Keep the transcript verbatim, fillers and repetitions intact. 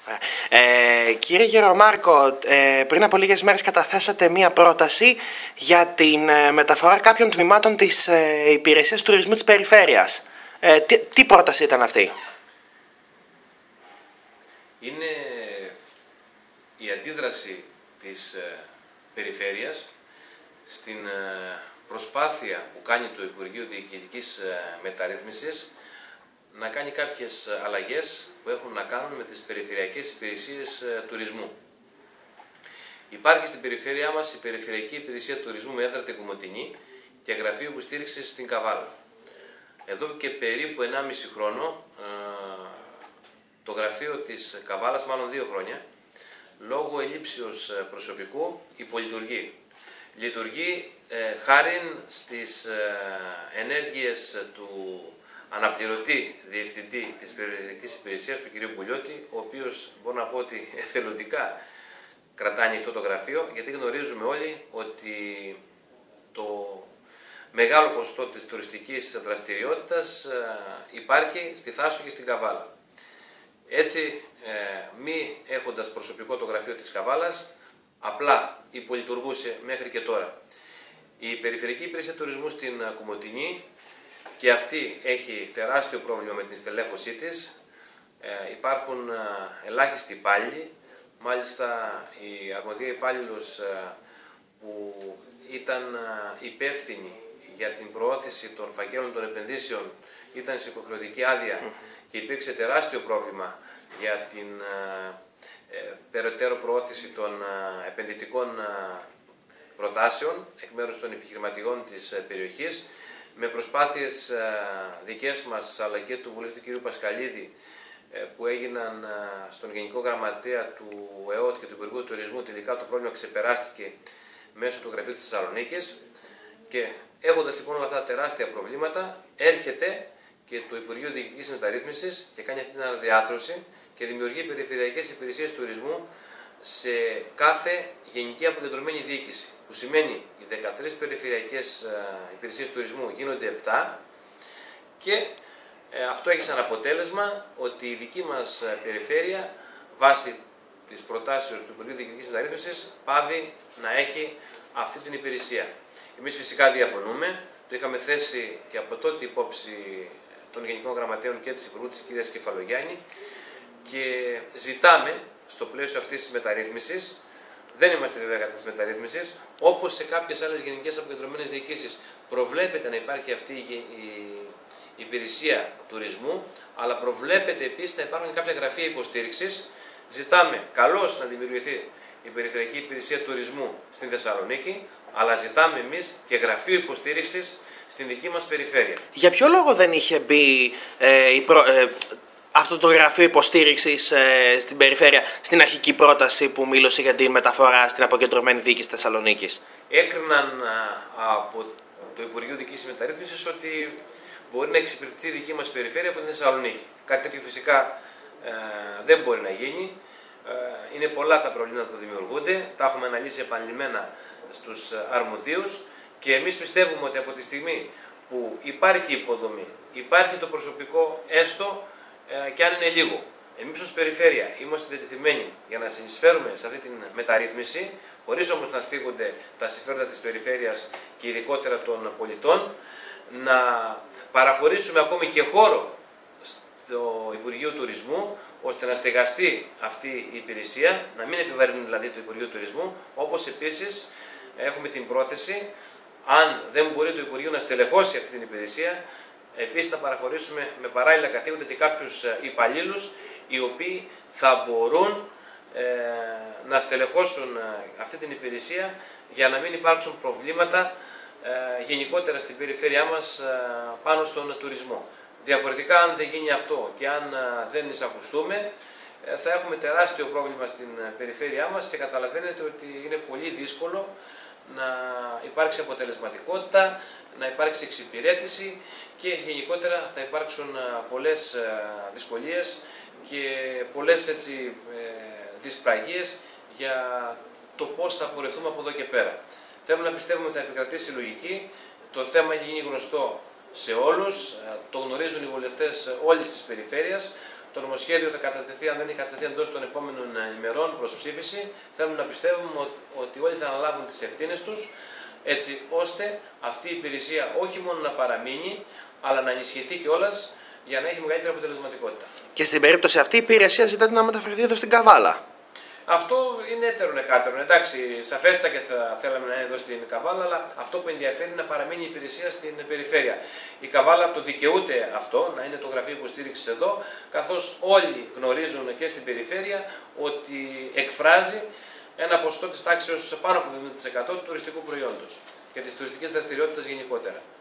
Ε, κύριε Γερομάρκο, ε, πριν από λίγες μέρες καταθέσατε μία πρόταση για την ε, μεταφορά κάποιων τμήματων της ε, υπηρεσίας τουρισμού της περιφέρειας. Ε, τι, τι πρόταση ήταν αυτή? Είναι η αντίδραση της ε, περιφέρειας στην ε, προσπάθεια που κάνει το Υπουργείο Διοικητικής ε, Μεταρρύθμισης να κάνει κάποιες αλλαγές που έχουν να κάνουν με τις περιφερειακές υπηρεσίες ε, τουρισμού. Υπάρχει στην περιφέρειά μας η Περιφερειακή Υπηρεσία Τουρισμού με έδρα την Κομοτηνή και γραφείο υποστήριξης στην Καβάλα. Εδώ και περίπου ενάμιση χρόνο ε, το γραφείο της Καβάλας, μάλλον δύο χρόνια, λόγω ελλείψεως προσωπικού υπολειτουργεί. Λειτουργεί ε, χάριν στις ε, ενέργειες του αναπληρωτή διευθυντή της Περιφερειακής Υπηρεσίας, του κ. Μπουλιώτη, ο οποίος μπορώ να πω ότι εθελοντικά κρατάει ανοιχτό το γραφείο, γιατί γνωρίζουμε όλοι ότι το μεγάλο ποσοστό της τουριστικής δραστηριότητας ε, υπάρχει στη Θάσο και στην Καβάλα. Έτσι, ε, μη έχοντας προσωπικό το γραφείο της Καβάλας, απλά υπολειτουργούσε μέχρι και τώρα. Η Περιφερειακή Υπηρεσία Τουρισμού στην Κομοτηνή και αυτή έχει τεράστιο πρόβλημα με την στελέχωσή της. Ε, υπάρχουν ε, ελάχιστοι υπάλληλοι. Μάλιστα η αρμοδία υπάλληλος ε, που ήταν ε, υπεύθυνη για την προώθηση των φακέλων των επενδύσεων ήταν σε υποχρεωτική άδεια και υπήρξε τεράστιο πρόβλημα για την ε, ε, περαιτέρω προώθηση των ε, επενδυτικών ε, προτάσεων εκ μέρους των επιχειρηματιών της ε, περιοχής, με προσπάθειες ε, δικές μας αλλά και του βουλευτή κ. Πασκαλίδη ε, που έγιναν ε, στον Γενικό Γραμματέα του ΕΟΤ και του Υπουργείου Τουρισμού. Τελικά το πρόβλημα ξεπεράστηκε μέσω του Γραφείου της Θεσσαλονίκης και έχοντας λοιπόν όλα αυτά τα τεράστια προβλήματα, έρχεται και το Υπουργείο Διοικητικής Μεταρρύθμισης και κάνει αυτή την αναδιάρθρωση και δημιουργεί περιφερειακές υπηρεσίες τουρισμού σε κάθε γενική αποκεντρωμένη διοίκηση. Που σημαίνει οι δεκατρείς περιφερειακές υπηρεσίες τουρισμού γίνονται επτά και αυτό έχει σαν αποτέλεσμα ότι η δική μας περιφέρεια, βάσει της προτάσεως του Υπουργείου Διοικητικής Μεταρρύθμισης, πάβει να έχει αυτή την υπηρεσία. Εμείς φυσικά διαφωνούμε, το είχαμε θέσει και από τότε υπόψη των Γενικών Γραμματέων και της Υπουργού της κυρίας Κεφαλογιάννη και ζητάμε στο πλαίσιο αυτής της μεταρρύθμισης, δεν είμαστε βέβαια κατά της μεταρρύθμισης, όπως σε κάποιες άλλες γενικές αποκεντρωμένες διοικήσεις προβλέπεται να υπάρχει αυτή η υπηρεσία τουρισμού, αλλά προβλέπεται επίσης να υπάρχουν κάποια γραφεία υποστήριξης. Ζητάμε καλώς να δημιουργηθεί η Περιφερειακή Υπηρεσία Τουρισμού στην Θεσσαλονίκη, αλλά ζητάμε εμείς και γραφείο υποστήριξης στην δική μας περιφέρεια. Για ποιο λόγο δεν είχε μπει ε, η προ, ε, αυτό το γραφείο υποστήριξης ε, στην περιφέρεια στην αρχική πρόταση που μίλωσε για τη μεταφορά στην αποκεντρωμένη διοίκηση Θεσσαλονίκης? Έκριναν α, από το Υπουργείο Διοικητικής Μεταρρύθμισης ότι μπορεί να εξυπηρετεί η δική μας περιφέρεια από τη Θεσσαλονίκη. Κάτι τέτοιο φυσικά ε, δεν μπορεί να γίνει. Ε, είναι πολλά τα προβλήματα που δημιουργούνται, τα έχουμε αναλύσει επανειλημμένα στους αρμοδίους και εμείς πιστεύουμε ότι από τη στιγμή που υπάρχει υποδομή, υπάρχει το προσωπικό έστω ε, και αν είναι λίγο, εμείς ως περιφέρεια είμαστε διατεθειμένοι για να συνεισφέρουμε σε αυτή τη μεταρρύθμιση, χωρίς όμως να θίγονται τα συμφέροντα της περιφέρειας και ειδικότερα των πολιτών, να παραχωρήσουμε ακόμη και χώρο στο Υπουργείο Τουρισμού, ώστε να στεγαστεί αυτή η υπηρεσία, να μην επιβαρύνει δηλαδή το Υπουργείο Τουρισμού, όπως επίσης έχουμε την πρόθεση, αν δεν μπορεί το Υπουργείο να στελεχώσει αυτή την υπηρεσία, επίσης να παραχωρήσουμε με παράλληλα καθήκοντα και κάποιους υπαλλήλους, οι οποίοι θα μπορούν ε, να στελεχώσουν αυτή την υπηρεσία για να μην υπάρξουν προβλήματα ε, γενικότερα στην περιφέρειά μας ε, πάνω στον τουρισμό. Διαφορετικά, αν δεν γίνει αυτό και αν δεν εισακουστούμε, θα έχουμε τεράστιο πρόβλημα στην περιφέρειά μας και καταλαβαίνετε ότι είναι πολύ δύσκολο να υπάρξει αποτελεσματικότητα, να υπάρξει εξυπηρέτηση και γενικότερα θα υπάρξουν πολλές δυσκολίες και πολλές έτσι, δυσπραγίες για το πώς θα πορευτούμε από εδώ και πέρα. Θέλουμε να πιστεύουμε ότι θα επικρατήσει λογική, το θέμα έχει γίνει γνωστό σε όλους, το γνωρίζουν οι βουλευτές όλης της περιφέρειας, Το νομοσχέδιο θα κατατεθεί, αν δεν έχει κατατεθεί εντός των επόμενων ημερών προς ψήφιση. Θέλουμε να πιστεύουμε ότι όλοι θα αναλάβουν τις ευθύνες τους, έτσι ώστε αυτή η υπηρεσία όχι μόνο να παραμείνει, αλλά να ενισχυθεί κιόλας για να έχει μεγαλύτερη αποτελεσματικότητα. Και στην περίπτωση αυτή η υπηρεσία ζητάτε να μεταφερθεί εδώ στην Καβάλα. Αυτό είναι έτερον εκάτερον. Εντάξει, σαφέστα και θα θέλαμε να είναι εδώ στην Καβάλα, αλλά αυτό που ενδιαφέρει είναι να παραμείνει η υπηρεσία στην περιφέρεια. Η Καβάλα το δικαιούται αυτό, να είναι το γραφείο υποστήριξης εδώ, καθώς όλοι γνωρίζουν και στην περιφέρεια ότι εκφράζει ένα ποσοστό της τάξης πάνω από εβδομήντα τοις εκατό του τουριστικού προϊόντος και της τουριστικής δραστηριότητας γενικότερα.